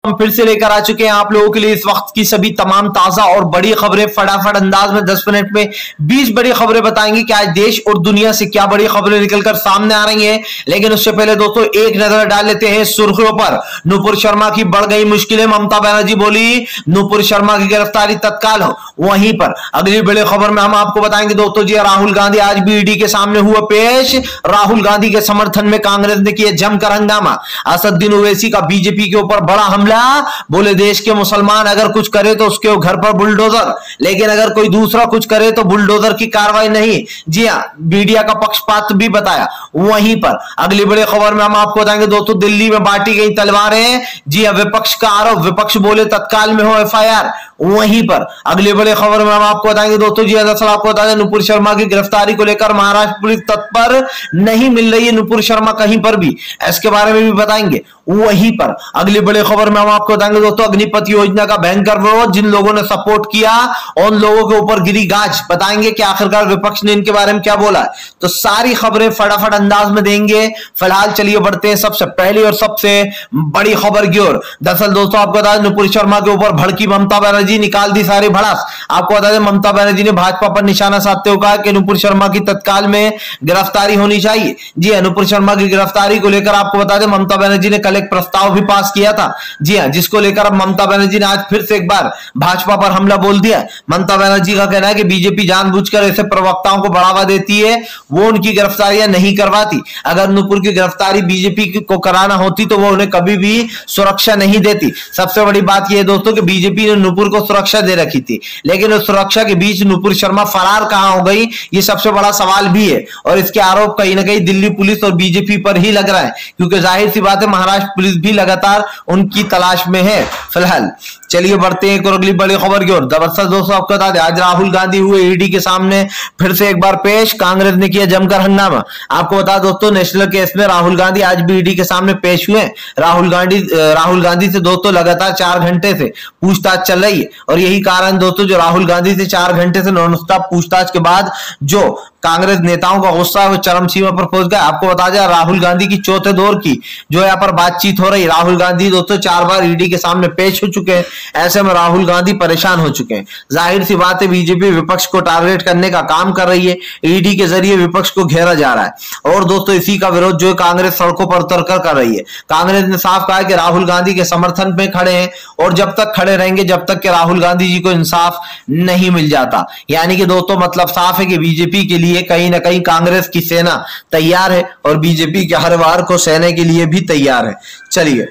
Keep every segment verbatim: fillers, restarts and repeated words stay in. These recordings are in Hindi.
हम फिर से लेकर आ चुके हैं आप लोगों के लिए इस वक्त की सभी तमाम ताजा और बड़ी खबरें फटाफट अंदाज में दस मिनट में बीस बड़ी खबरें बताएंगे कि आज देश और दुनिया से क्या बड़ी खबरें निकलकर सामने आ रही हैं। लेकिन उससे पहले दोस्तों एक नजर डाल लेते हैं सुर्खियों पर। नुपुर शर्मा की बढ़ गई मुश्किलें, ममता बनर्जी बोली नुपुर शर्मा की गिरफ्तारी तत्काल हो। वहीं पर अगली बड़ी खबर में हम आपको बताएंगे दोस्तों जी राहुल गांधी आज भी ईडी के सामने हुए पेश। राहुल गांधी के समर्थन में कांग्रेस ने किया जमकर हंगामा। असदुद्दीन ओवैसी का बीजेपी के ऊपर बड़ा हमला, बोले देश के मुसलमान अगर कुछ करे तो उसके घर पर बुलडोजर, लेकिन अगर कोई दूसरा कुछ करे तो बुलडोजर की कार्रवाई नहीं। जी हां, मीडिया का पक्षपात भी बताया। वहीं पर अगली बड़ी खबर में हम आपको बताएंगे दोस्तों दिल्ली में बांटी गई तलवारें। जी हां, विपक्ष का आरोप, विपक्ष बोले तत्काल में हो एफ आई आर। वहीं पर अगली बड़ी खबर में हम आपको बताएंगे दोस्तों जी दरअसल आपको बता दें नुपुर शर्मा की गिरफ्तारी को लेकर महाराष्ट्र पुलिस तत्पर नहीं मिल रही है नुपुर शर्मा कहीं पर भी, इसके बारे में भी बताएंगे। वहीं पर अगली बड़ी खबर में हम आपको बताएंगे दोस्तों अग्निपथ योजना का भयंकर विरोध, जिन लोगों ने सपोर्ट किया उन लोगों के ऊपर गिरी गाज। बताएंगे कि आखिरकार विपक्ष ने इनके बारे में क्या बोला है। तो सारी खबरें फटाफट अंदाज में देंगे। फिलहाल चलिए बढ़ते हैं सबसे पहली और सबसे बड़ी खबर की ओर। दरअसल दोस्तों आपको बता दें नुपुर शर्मा के ऊपर भड़की ममता बनर्जी, निकाल दी सारी भड़ास। आपको बता दें ममता बनर्जी ने भाजपा पर निशाना साधते हुए कहा कि नुपुर शर्मा की तत्काल में गिरफ्तारी होनी चाहिए। जी नुपुर शर्मा की गिरफ्तारी को लेकर आपको बता दें ममता बनर्जी ने कल एक प्रस्ताव भी पास किया था। जी हां, जिसको लेकर अब ममता बनर्जी ने आज फिर से एक बार भाजपा पर हमला बोल दिया। ममता बनर्जी का कहना है कि बीजेपी जानबूझकर ऐसे प्रवक्ताओं को बढ़ावा देती है, वो उनकी गिरफ्तारियां नहीं करवाती। अगर नुपुर की गिरफ्तारी बीजेपी को कराना होती तो वो उन्हें कभी भी सुरक्षा नहीं देती। सबसे बड़ी बात यह है दोस्तों कि बीजेपी ने नुपुर को सुरक्षा दे रखी थी, लेकिन उस सुरक्षा के बीच नुपुर शर्मा फरार कहां हो गई, ये सबसे बड़ा सवाल भी है। और इसके आरोप कहीं ना कहीं दिल्ली पुलिस और बीजेपी पर ही लग रहा है, क्योंकि जाहिर सी बात है महाराष्ट्र पुलिस भी लगातार उनकी तलाश में है। फिलहाल चलिए बढ़ते हैं एक और अगली बड़ी खबर की ओर। दरअसल दोस्तों आपको बता दें आज राहुल गांधी हुए ईडी के सामने फिर से एक बार पेश, कांग्रेस ने किया जमकर हंगामा। आपको बता दोस्तों नेशनल केस में राहुल गांधी आज भी ईडी के सामने पेश हुए। राहुल गांधी राहुल गांधी से दोस्तों लगातार चार घंटे से पूछताछ चल रही है, और यही कारण दोस्तों जो राहुल गांधी से चार घंटे से नॉन स्टॉप पूछताछ के बाद जो कांग्रेस नेताओं का गुस्सा है वो चरम सीमा पर पहुंच गया। आपको बता दें राहुल गांधी की चौथे दौर की जो यहाँ पर बातचीत हो रही, राहुल गांधी दोस्तों चार बार ईडी के सामने पेश हो चुके हैं। ऐसे में राहुल गांधी परेशान हो चुके हैं। जाहिर सी बात है बीजेपी विपक्ष को टारगेट करने का काम कर रही है, ईडी के जरिए विपक्ष को घेरा जा रहा है। और दोस्तों इसी का विरोध जो है कांग्रेस सड़कों पर उतरकर कर रही है। कांग्रेस ने साफ कहा है कि राहुल गांधी के समर्थन में खड़े हैं, और जब तक खड़े रहेंगे जब तक कि राहुल गांधी जी को इंसाफ नहीं मिल जाता। यानी कि दोस्तों मतलब साफ है कि बीजेपी के लिए कहीं ना कहीं कांग्रेस की सेना तैयार है, और बीजेपी के हर वार को सहने के लिए भी तैयार है। चलिए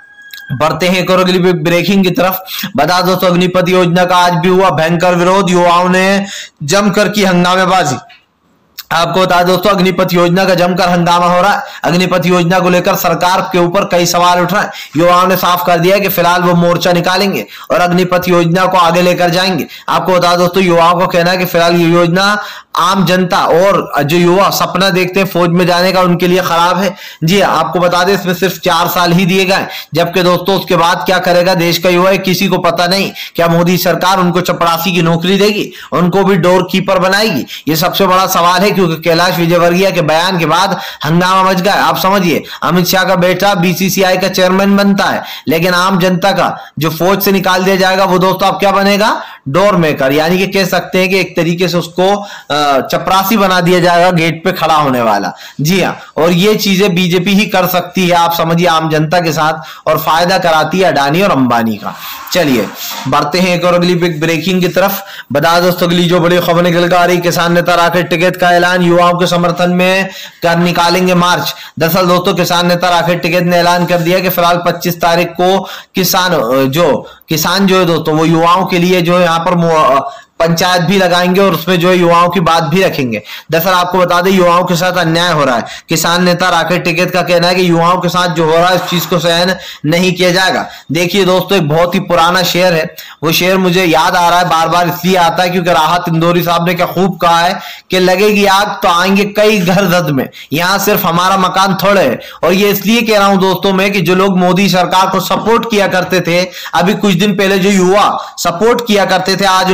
बढ़ते हैं एक और अगली ब्रेकिंग की तरफ। बता दो तो अग्निपथ योजना का आज भी हुआ भयंकर विरोध, युवाओं ने जमकर की हंगामेबाजी। आपको बता दोस्तों अग्निपथ योजना का जमकर हंगामा हो रहा है। अग्निपथ योजना को लेकर सरकार के ऊपर कई सवाल उठ रहे हैं। युवाओं ने साफ कर दिया कि फिलहाल वो मोर्चा निकालेंगे और अग्निपथ योजना को आगे लेकर जाएंगे। आपको बता दोस्तों युवाओं को कहना है कि फिलहाल ये योजना आम जनता और जो युवा सपना देखते हैं फौज में जाने का उनके लिए खराब है। जी आपको बता दें इसमें सिर्फ चार साल ही दिए गए, जबकि दोस्तों उसके बाद क्या करेगा देश का युवा किसी को पता नहीं। क्या मोदी सरकार उनको चपरासी की नौकरी देगी, उनको भी डोर कीपर बनाएगी? ये सबसे बड़ा सवाल है, क्योंकि कैलाश विजयवर्गीय के बयान के बाद हंगामा मच गया। आप समझिए अमित शाह का बेटा बीसीसीआई का चेयरमैन बनता है, लेकिन आम जनता का जो फौज से निकाल दिया जाएगा वो दोस्तों आप क्या बनेगा, डोर मेकर। यानी कि कह सकते हैं कि एक तरीके से उसको चपरासी बना दिया जाएगा, गेट पे खड़ा होने वाला। जी हाँ, और ये चीजें बीजेपी ही कर सकती है आप समझिए आम जनता के साथ, और फायदा कराती है अडानी और अंबानी का। चलिए बढ़ते हैं एक और अगली बिग ब्रेकिंग की तरफ। बता दोस्तों अगली जो बड़ी खबर निकल कर आ रही, किसान नेता राकेश टिकैत का ऐलान, युवाओं के समर्थन में कर निकालेंगे मार्च। दरअसल दोस्तों किसान नेता राकेश टिकैत ने ऐलान कर दिया कि फिलहाल पच्चीस तारीख को किसान जो किसान जो है दोस्तों वो युवाओं के लिए जो है यहाँ पर पंचायत भी लगाएंगे, और उसमें जो है युवाओं की बात भी रखेंगे। दरअसल आपको बता दें युवाओं के साथ अन्याय हो रहा है। किसान नेता राकेश टिकैत का कहना है कि युवाओं के साथ जो हो रहा है इस चीज को सहन नहीं किया जाएगा। देखिए दोस्तों एक बहुत ही पुराना शेर है, वो शेर मुझे याद आ रहा है, बार बार इसलिए आता है क्योंकि राहत इंदौरी साहब ने क्या खूब कहा है कि लगेगी आग तो आएंगे कई घर जद में, यहाँ सिर्फ हमारा मकान थोड़े है। और ये इसलिए कह रहा हूं दोस्तों मैं कि जो लोग मोदी सरकार को सपोर्ट किया करते थे, अभी कुछ दिन पहले जो युवा सपोर्ट किया करते थे, आज उनको पता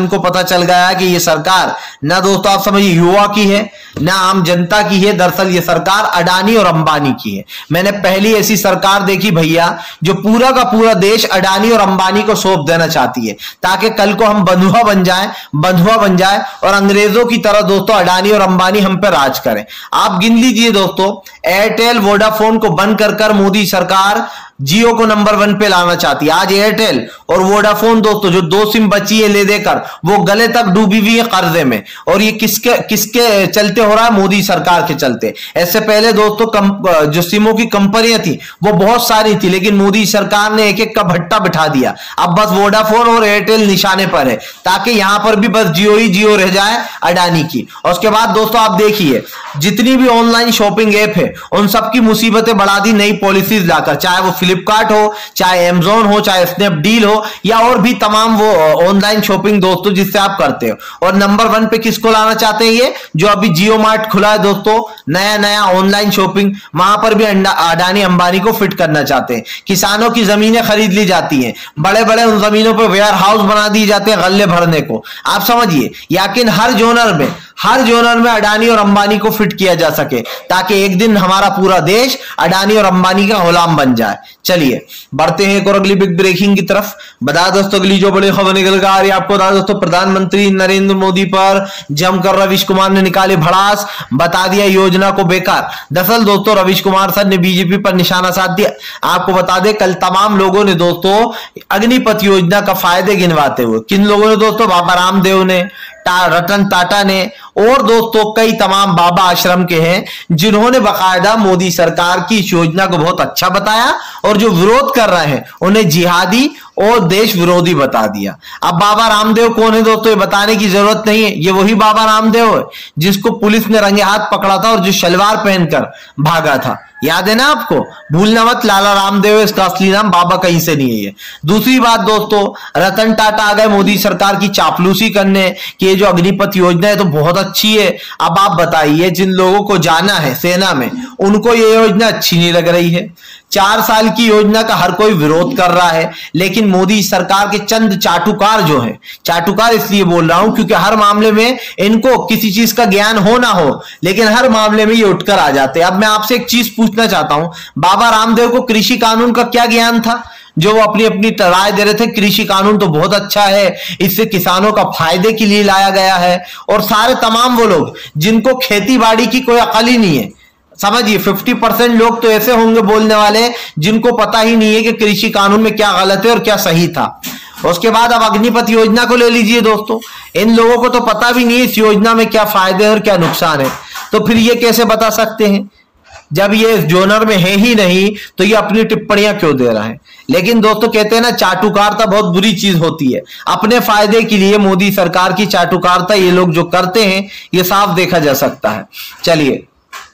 चल गया कि ये सरकार ना दोस्तों आप समझिए युवा की है ना आम जनता की है, दरअसल ये सरकार अडानी और अंबानी की है। मैंने पहली ऐसी सरकार देखी भैया जो पूरा का पूरा देश अडानी और अंबानी को सौंप देना चाहती है ताकि कल को हम बंधुआ बन जाएं, बंधुआ बन जाए और अंग्रेजों की तरह दोस्तों अडानी और अंबानी हम पे राज करें। आप गिन लीजिए दोस्तों, एयरटेल वोडाफोन को बंद कर कर मोदी सरकार जियो को नंबर वन पे लाना चाहती है। आज एयरटेल और वोडाफोन दोस्तों जो दो सिम बची है ले देकर वो गले तक डूबी हुई है कर्जे में, और ये किसके किसके चलते हो रहा है? मोदी सरकार के चलते। ऐसे पहले दोस्तों कम, जो सिमों की कंपनियां थी वो बहुत सारी थी, लेकिन मोदी सरकार ने एक एक का भट्टा बिठा दिया। अब बस वोडाफोन और एयरटेल निशाने पर है ताकि यहां पर भी बस जियो ही जियो रह जाए अडानी की। और उसके बाद दोस्तों आप देखिए जितनी भी ऑनलाइन शॉपिंग ऐप है उन सबकी मुसीबतें बढ़ा दी नई पॉलिसीज लाकर, चाहे वो फ्लिपकार्ट हो, चाहे अमेज़न हो, चाहे स्नैपडील हो या और भी तमाम वो ऑनलाइन शॉपिंग दोस्तों जिससे आप करते हो। और नंबर वन पे किसको लाना चाहते हैं? ये जो अभी जियो मार्ट खुला है दोस्तों, नया नया ऑनलाइन शॉपिंग, वहां पर भी अडानी अंबानी को फिट करना चाहते हैं। किसानों की जमीनें खरीद ली जाती हैं, बड़े बड़े उन जमीनों पर वेयर हाउस बना दिए जाते हैं गल्ले भरने को। आप समझिए, याकिन हर जोनर में हर जोनर में अडानी और अंबानी को फिट किया जा सके ताकि एक दिन हमारा पूरा देश अडानी और अंबानी का गुलाम बन जाए। चलिए बढ़ते हैं एक और अगली बिग ब्रेकिंग की तरफ। बता दोस्तों अगली जो बड़ी खबर निकल कर आ रही है आपको बता दोस्तों, प्रधानमंत्री नरेंद्र मोदी पर जमकर रवीश कुमार ने निकाली भड़ास, बता दिया योजना को बेकार। दरअसल दोस्तों रवीश कुमार सर ने बीजेपी पर निशाना साध दिया। आपको बता दें कल तमाम लोगों ने दोस्तों अग्निपथ योजना का फायदे गिनवाते हुए, किन लोगों ने दोस्तों? बाबा रामदेव ने, रतन टाटा ने और दोस्तों कई तमाम बाबा आश्रम के हैं जिन्होंने बकायदा मोदी सरकार की इस योजना को बहुत अच्छा बताया, और जो विरोध कर रहे हैं उन्हें जिहादी और देश विरोधी बता दिया। अब बाबा रामदेव कौन है दोस्तों? ये बताने की जरूरत नहीं है, ये वही बाबा रामदेव है जिसको पुलिस ने रंगे हाथ पकड़ा था और जो शलवार पहनकर भागा था, याद है ना आपको? भूलना मत, लाला रामदेव है इसका असली नाम, बाबा कहीं से नहीं है। दूसरी बात दोस्तों, रतन टाटा आ गए मोदी सरकार की चापलूसी करने कि ये जो अग्निपथ योजना है तो बहुत अच्छी है। अब आप बताइए जिन लोगों को जाना है सेना में उनको ये योजना अच्छी नहीं लग रही है। चार साल की योजना का हर कोई विरोध कर रहा है, लेकिन मोदी सरकार के चंद चाटुकार जो है, चाटुकार इसलिए बोल रहा हूं क्योंकि हर मामले में इनको किसी चीज का ज्ञान हो ना हो, लेकिन हर मामले में ये उठकर आ जाते हैं। अब मैं आपसे एक चीज पूछना चाहता हूं, बाबा रामदेव को कृषि कानून का क्या ज्ञान था जो वो अपनी अपनी राय दे रहे थे? कृषि कानून तो बहुत अच्छा है, इससे किसानों का फायदे के लिए लाया गया है। और सारे तमाम वो लोग जिनको खेती बाड़ी की कोई अकल ही नहीं है, समझिए पचास परसेंट लोग तो ऐसे होंगे बोलने वाले जिनको पता ही नहीं है कि कृषि कानून में क्या गलत है और क्या सही था। उसके बाद अब अग्निपथ योजना को ले लीजिए दोस्तों, इन लोगों को तो पता भी नहीं है इस योजना में क्या फायदे और क्या नुकसान है, तो फिर ये कैसे बता सकते हैं? जब ये जोनर में है ही नहीं तो ये अपनी टिप्पणियां क्यों दे रहा है? लेकिन दोस्तों कहते हैं ना चाटुकारता बहुत बुरी चीज होती है। अपने फायदे के लिए मोदी सरकार की चाटुकारता ये लोग जो करते हैं ये साफ देखा जा सकता है। चलिए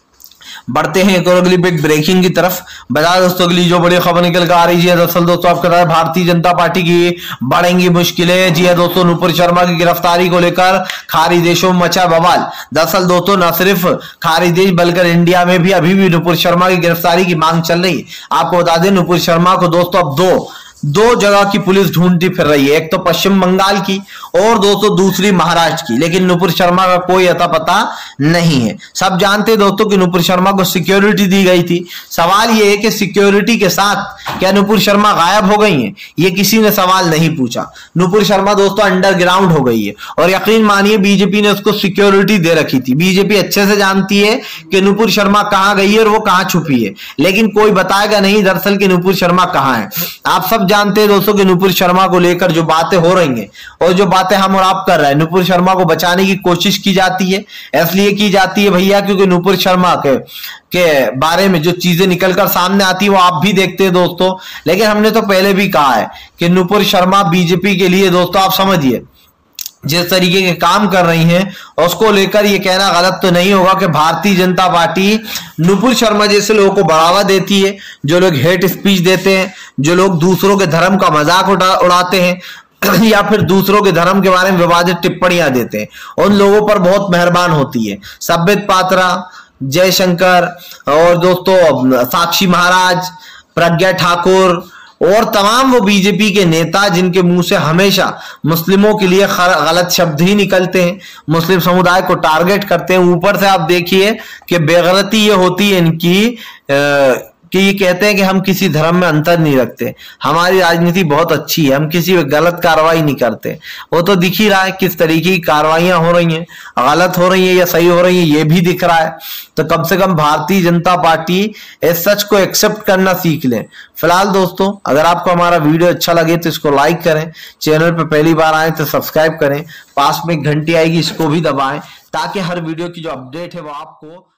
बढ़ते हैं एक और अगली बिग ब्रेकिंग की तरफ। बता दोस्तों अगली जो बड़ी खबर निकल कर आ रही है दरअसल दोस्तों आपको पता है भारतीय जनता पार्टी की बढ़ेंगी मुश्किलें। जी है दोस्तों, नुपुर शर्मा की गिरफ्तारी को लेकर खाड़ी देशों में मचा बवाल। दरअसल दोस्तों न सिर्फ खाड़ी देश बल्कि इंडिया में भी अभी भी नुपुर शर्मा की गिरफ्तारी की मांग चल रही है। आपको बता दें नुपुर शर्मा को दोस्तों अब दो दो जगह की पुलिस ढूंढती फिर रही है, एक तो पश्चिम बंगाल की और दोस्तों दूसरी महाराष्ट्र की, लेकिन नुपुर शर्मा का कोई अता पता नहीं है। सब जानते हैं दोस्तों कि नुपुर शर्मा को सिक्योरिटी दी गई थी। सवाल यह है कि सिक्योरिटी के साथ क्या नुपुर शर्मा गायब हो गई हैं? ये किसी ने सवाल नहीं पूछा। नुपुर शर्मा दोस्तों अंडरग्राउंड हो गई है और यकीन मानिए बीजेपी ने उसको सिक्योरिटी दे रखी थी। बीजेपी अच्छे से जानती है कि नुपुर शर्मा कहां गई है और वो कहां छुपी है, लेकिन कोई बताएगा नहीं दरअसल कि नुपुर शर्मा कहां है। आप सब जानते हैं दोस्तों कि नुपुर शर्मा को लेकर जो बातें हो रही हैं और जो बातें हम और आप कर रहे हैं, नुपुर शर्मा को बचाने की कोशिश की जाती है। इसलिए की जाती है भैया क्योंकि नुपुर शर्मा के के बारे में जो चीजें निकलकर सामने आती है वो आप भी देखते हैं दोस्तों। लेकिन हमने तो पहले भी कहा है कि नुपुर शर्मा बीजेपी के लिए दोस्तों आप समझिए जिस तरीके के काम कर रही हैं उसको लेकर ये कहना गलत तो नहीं होगा कि भारतीय जनता पार्टी नुपुर शर्मा जैसे लोगों को बढ़ावा देती है, जो लोग हेट स्पीच देते हैं, जो लोग दूसरों के धर्म का मजाक उड़ा उड़ाते हैं या फिर दूसरों के धर्म के बारे में विवादित टिप्पणियां देते हैं, उन लोगों पर बहुत मेहरबान होती है। संबित पात्रा, जयशंकर और दोस्तों साक्षी महाराज, प्रज्ञा ठाकुर और तमाम वो बीजेपी के नेता जिनके मुंह से हमेशा मुस्लिमों के लिए गलत शब्द ही निकलते हैं, मुस्लिम समुदाय को टारगेट करते हैं। ऊपर से आप देखिए कि बेगैरती ये होती है इनकी आ, कि ये कहते हैं कि हम किसी धर्म में अंतर नहीं रखते, हमारी राजनीति बहुत अच्छी है, हम किसी पे गलत कार्रवाई नहीं करते। वो तो दिख ही रहा है किस तरीके की कार्रवाइयां हो रही हैं, गलत हो रही है या सही हो रही है ये भी दिख रहा है। तो कम से कम भारतीय जनता पार्टी इस सच को एक्सेप्ट करना सीख ले। फिलहाल दोस्तों, अगर आपको हमारा वीडियो अच्छा लगे तो इसको लाइक करें, चैनल पर पहली बार आए तो सब्सक्राइब करें, पास में एक घंटी आएगी इसको भी दबाएं ताकि हर वीडियो की जो अपडेट है वो आपको